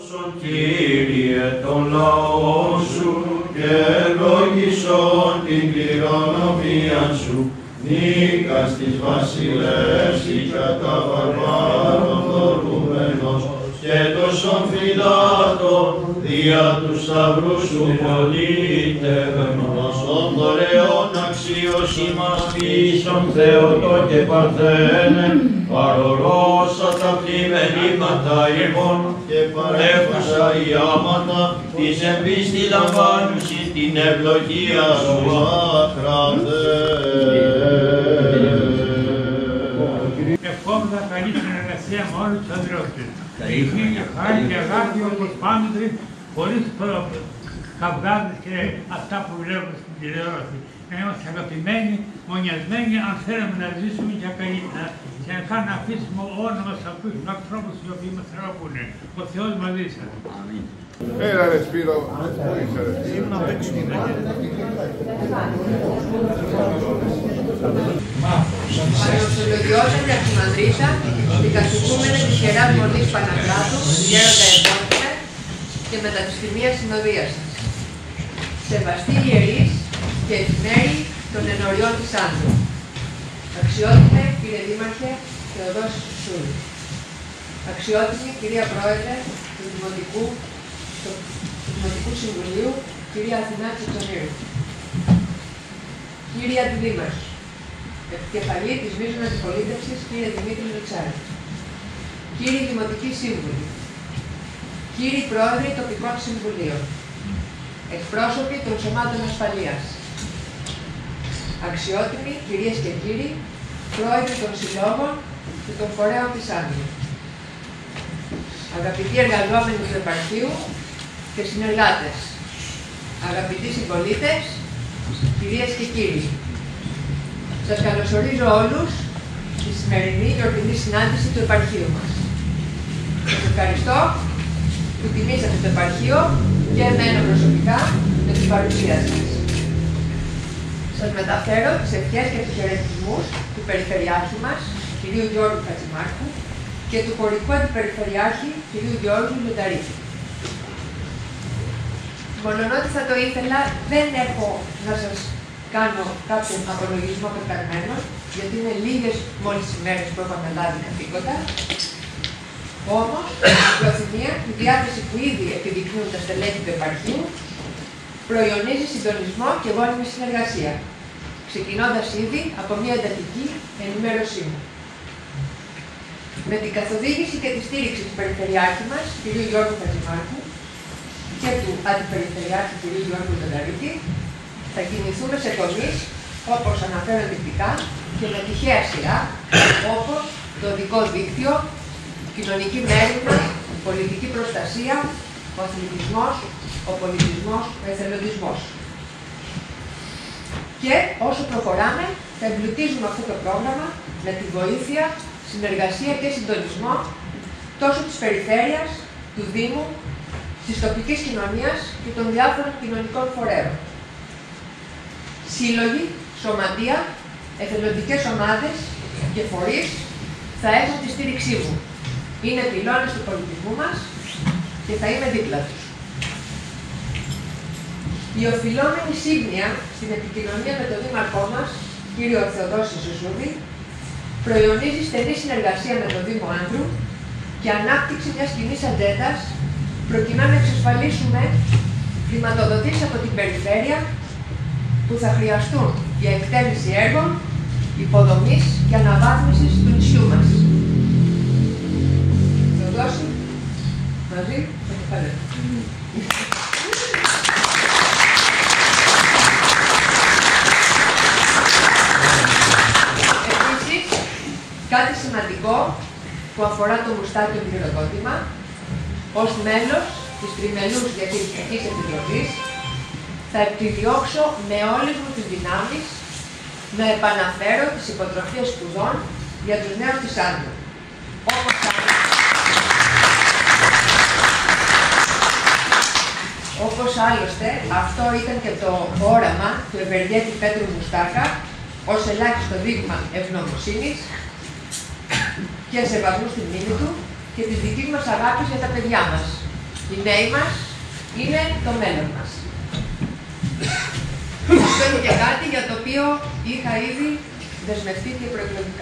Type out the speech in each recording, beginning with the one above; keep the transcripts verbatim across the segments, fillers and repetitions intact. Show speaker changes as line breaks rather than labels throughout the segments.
Άκουσον, Κύριε, τον λαό σου και ευλόγησον την κληρονομία σου. Νίκας της βασιλεύς ή κατά βαρβάρων δωρούμενος και τόσον φυλάτων δια του σταυρού σου πολίτευμένος. Των δωρεών αξίωση μας πίσων Θεοτό και Παρθένε, παρορώσα τα πλημελήματα ημών και παρέχουσα η άματα της εμπίστη λαμβάνουσι την ευλογία σου άκρατε.
Ευχόμεθα καλή συνεργασία με όλους τους αδερφούς. Ειρήνη, χάρη και αγάπη όπως πάντοτε, χωρίς καυγάδες και αυτά που βλέπουμε στην τηλεόραση. Να είμαστε αγαπημένοι, μονιασμένοι, αν θέλουμε να ζήσουμε για καλύτερα και αν να αφήσουμε όλα μας να ακούσουμε ανθρώπους οι οποίοι μας αγαπούν. Ο Θεός μαζί σας.
Έλα ρε Σπύρο, πού είσαι ρε?
Ήμουν απ' έξω.
Παραδοξολογιόταν η Αρχιμανδρίτσα, την καθηγούμενη της Ιεράς Μονής Παναγράτου, γέροντα Ευρώπητα και μετά της Τιμίας Συνοδείας σας. Σεβαστοί ιερείς και εφημέροι των ενωριών της Άντρου. Αξιότιμε κύριε Δήμαρχε Θεοδόση Σουσούρη. Αξιότιμη κυρία Πρόεδρε του Δημοτικού, του Δημοτικού Συμβουλίου, κυρία Αθηνά Τσιτσονήρου. Κύριε Αντιδήμαρχε, επικεφαλή της μείζων αντιπολίτευσης, κύριε Δημήτρη Λουτσάρη. Κύριοι Δημοτικοί Σύμβουλοι. Κύριοι Πρόεδροι Τοπικών Συμβουλίων. Εκπρόσωποι των Σωμάτων Ασφαλείας. Αξιότιμοι κυρίες και κύριοι, Πρόεδροι των Συλλόγων και των Φορέων της Άντρου. Αγαπητοί εργαζόμενοι του Επαρχείου και συνεργάτες. Αγαπητοί συμπολίτες, κυρίες και κύριοι. Σας καλωσορίζω όλους στη σημερινή γιορτινή συνάντηση του Επαρχείου μας. Σας ευχαριστώ που τιμήσατε το Επαρχείο και εμένα προσωπικά με την παρουσία σας. Σας μεταφέρω τις ευχές και τους χαιρετισμούς του Περιφερειάρχη μας, κυρίου Γιώργου Χατζημάρκου, και του χωρικού αντιπεριφερειάρχη, κυρίου Γιώργου Λουνταρίτη. Μολονότι θα το ήθελα, δεν έχω να σας κάνω κάποιον απολογισμό πεπραγμένο, γιατί είναι λίγες μόλις ημέρες που έχω αναλάβει καθήκοντα. Όμως, η προθυμία, η διάθεση που ήδη επιδεικνύουν τα στελέχη του Επαρχείου, προϊονίζει συντονισμό και γόνιμη συνεργασία, ξεκινώντας ήδη από μια εντατική ενημέρωσή μου. Με την καθοδήγηση και τη στήριξη του Περιφερειάρχη μας, κ. Γιώργου Χατζημάρκου, και του Αντιπεριφερειάρχη κ. Γιώργου Λουνταρίτη, θα κινηθούμε σε τομείς όπως αναφέρω τυπικά και με τυχαία σειρά, όπως το οδικό δίκτυο, κοινωνική μέρημνα, πολιτική προστασία, ο αθλητισμός, ο πολιτισμός, ο εθελοντισμός. Και όσο προχωράμε, θα εμπλουτίζουμε αυτό το πρόγραμμα με τη βοήθεια, συνεργασία και συντονισμό τόσο της Περιφέρειας, του Δήμου, της τοπικής κοινωνίας και των διάφορων κοινωνικών φορέων. Σύλλογοι, σωματεία, εθελοντικές ομάδες και φορείς θα έχουν τη στήριξή μου. Είναι πυλώνες του πολιτισμού μας και θα είμαι δίπλα τους. Η οφειλόμενη σύμπνοια στην επικοινωνία με τον Δήμαρχό μας, κύριο Θεοδόση Σουσούρη, προϊονίζει στενή συνεργασία με τον Δήμο Άντρου και ανάπτυξη μιας κοινής ατζέντας, προκειμένου να εξασφαλίσουμε χρηματοδοτήσεις από την Περιφέρεια που θα χρειαστούν για εκτέλεση έργων, υποδομής και αναβάθμισης του νησιού μας. Θεοδόση, μαζί, το κεφαλαίο. Επίσης, κάτι σημαντικό που αφορά το μουστάκιο πληροδότημα, ως μέλος της Τριμελούς Διαχειριστικής Επιτροπής, θα επιδιώξω με όλες μου τις δυνάμεις να επαναφέρω τις υποτροφίες σπουδών για τους νέους της Άντρου. Όπως Όπως άλλωστε, αυτό ήταν και το όραμα του ευεργέτη Πέτρου Μουστάκα ως ελάχιστο δείγμα ευγνωμοσύνης και σεβασμού στη μνήμη του και της δικής μας αγάπης για τα παιδιά μας. Οι νέοι μας είναι το μέλλον μας. Αυτό είναι και κάτι για το οποίο είχα ήδη δεσμευτεί και προεκλογικά.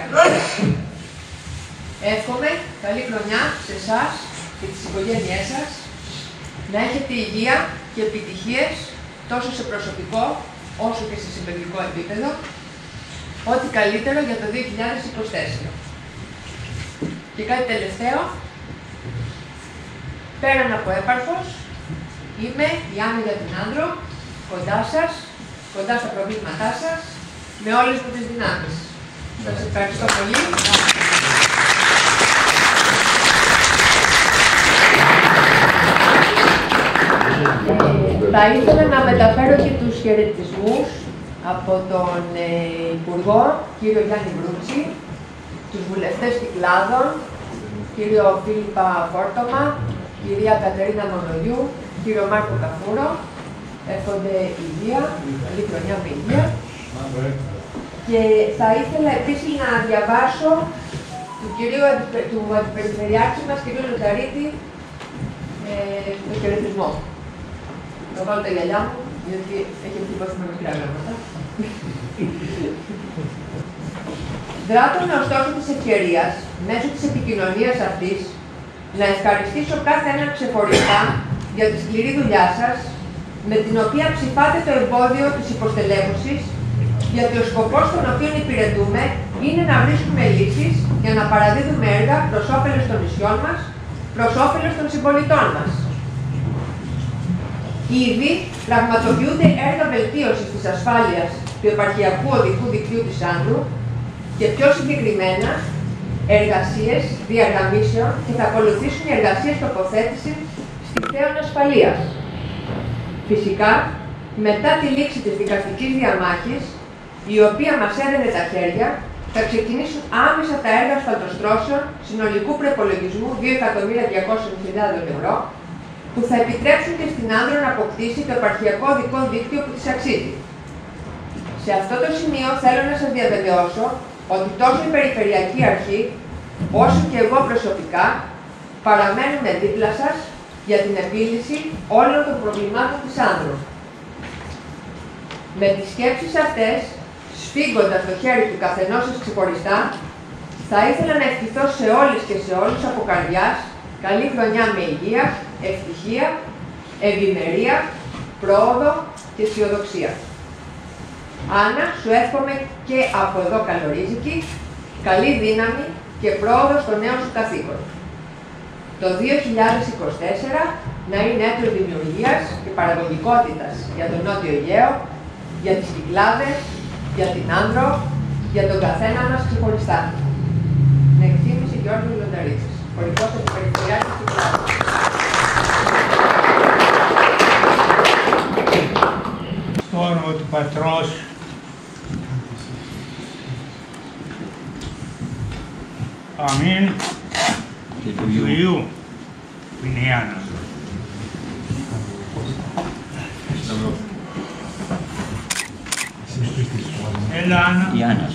Εύχομαι καλή χρονιά σε εσάς και τις οικογένειές σας, να έχετε υγεία και επιτυχίες τόσο σε προσωπικό όσο και σε συλλογικό επίπεδο, ό,τι καλύτερο για το δύο χιλιάδες είκοσι τέσσερα. Και κάτι τελευταίο, πέραν από έπαρχος, είμαι η Άννα για την Άνδρο, κοντά σας, κοντά στα προβλήματά σας, με όλες μου τις δυνάμεις. Σας ευχαριστώ πολύ. Θα ήθελα να μεταφέρω και τους χαιρετισμούς από τον ε, Υπουργό, κύριο Γιάννη Βρούτση, τους βουλευτές Κυκλάδων, κύριο Φίλιππα Φόρτωμα, κυρία Κατερίνα Μονογιού, κύριο Μάρκο Καφούρο. Εύχονται υγεία, καλή χρονιά με υγεία. Και θα ήθελα επίσης να διαβάσω του κυρίου του αντιπεριφερειάρχη μας, κύριο Λουταρίτη, ε, το χαιρετισμό. Θα βάλω τα γυαλιά μου, γιατί έχει εντυπώσει με μικρά γράμματα. Δράτω με ωστόσο της ευκαιρίας, μέσω της επικοινωνίας αυτής, να ευχαριστήσω κάθε έναν ξεχωριστά για τη σκληρή δουλειά σας, με την οποία ψηφάτε το εμπόδιο της υποστελέχωσης, γιατί ο σκοπός τον οποίο υπηρετούμε είναι να βρίσκουμε λύσεις για να παραδίδουμε έργα προς όφελος των νησιών μας, προς όφελος των συμπολιτών μας. Ήδη πραγματοποιούνται έργα βελτίωσης της ασφάλειας του επαρχιακού οδικού δικτύου της Άνδρου και πιο συγκεκριμένα εργασίες διαγραμμίσεων και θα ακολουθήσουν οι εργασίες τοποθέτησης στιχθέων ασφαλείας. Φυσικά, μετά τη λήξη της δικαστικής διαμάχης, η οποία μας έδαινε τα χέρια, θα ξεκινήσουν άμεσα τα έργα ασφαλτοστρώσεων συνολικού προϋπολογισμού δύο εκατομμύρια διακόσιες χιλιάδες ευρώ, που θα επιτρέψουν και στην Άνδρο να αποκτήσει το επαρχιακό οδικό δίκτυο που της αξίζει. Σε αυτό το σημείο θέλω να σας διαβεβαιώσω ότι τόσο η Περιφερειακή Αρχή, όσο και εγώ προσωπικά, παραμένουμε δίπλα σας για την επίλυση όλων των προβλημάτων της Άνδρου. Με τις σκέψεις αυτές, σφίγγοντας το χέρι του καθενός σας ξεχωριστά, θα ήθελα να ευχηθώ σε όλες και σε όλους από καρδιάς καλή χρονιά με υγεία, ευτυχία, ευημερία, πρόοδο και αισιοδοξία. Άννα, σου εύχομαι και από εδώ καλορίζικη, καλή δύναμη και πρόοδο στο νέο σου καθήκον. Το δύο χιλιάδες είκοσι τέσσερα να είναι έτος δημιουργίας και παραγωγικότητας για τον Νότιο Αιγαίο, για τις Κυκλάδες, για την Άνδρο, για τον καθένα μας ξεχωριστά. Με εκτίμηση Γιώργου Λονταρίτσης, χωρικός αντιπεριφερειάρχης της Κυκλάδας.
Στο όνομα του Πατρός αμήν και του Υιού που είναι η Άννα. Έλα Άννα.
Η Άννα.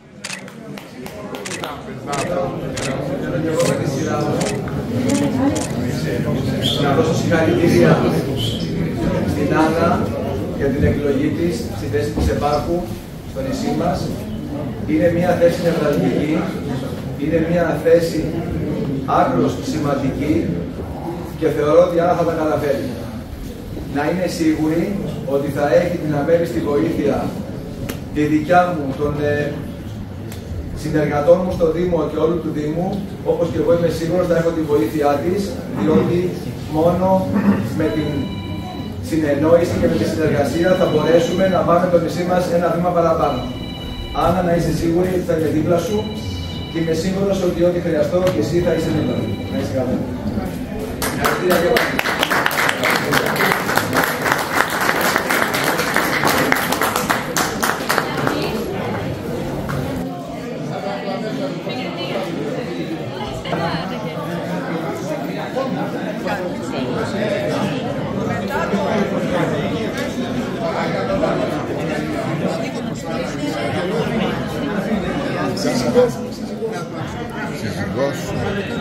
Να δώσω συγχαρητήρια στην Άννα για την εκλογή της στη θέση της επάρχου στο νησί μας. Είναι μια θέση νευραλγική, είναι μια θέση άκρως σημαντική και θεωρώ ότι Άννα θα τα καταφέρει. Να είναι σίγουρη ότι θα έχει την αμέριστη βοήθεια τη δικιά μου, των ε, συνεργατών μου στο Δήμο και όλου του Δήμου, όπως και εγώ είμαι σίγουρος θα έχω τη βοήθειά της, διότι μόνο με την συνεννόηση και με τη συνεργασία θα μπορέσουμε να πάμε το νησί μας ένα βήμα παραπάνω. Άννα, να είσαι σίγουρη ότι θα είμαι δίπλα σου και είμαι σίγουρος ότι ό,τι χρειαστώ και εσύ θα είσαι δίπλα. Να είσαι καλά. Ευχαριστήρια και πάλι.
Σύζυγός.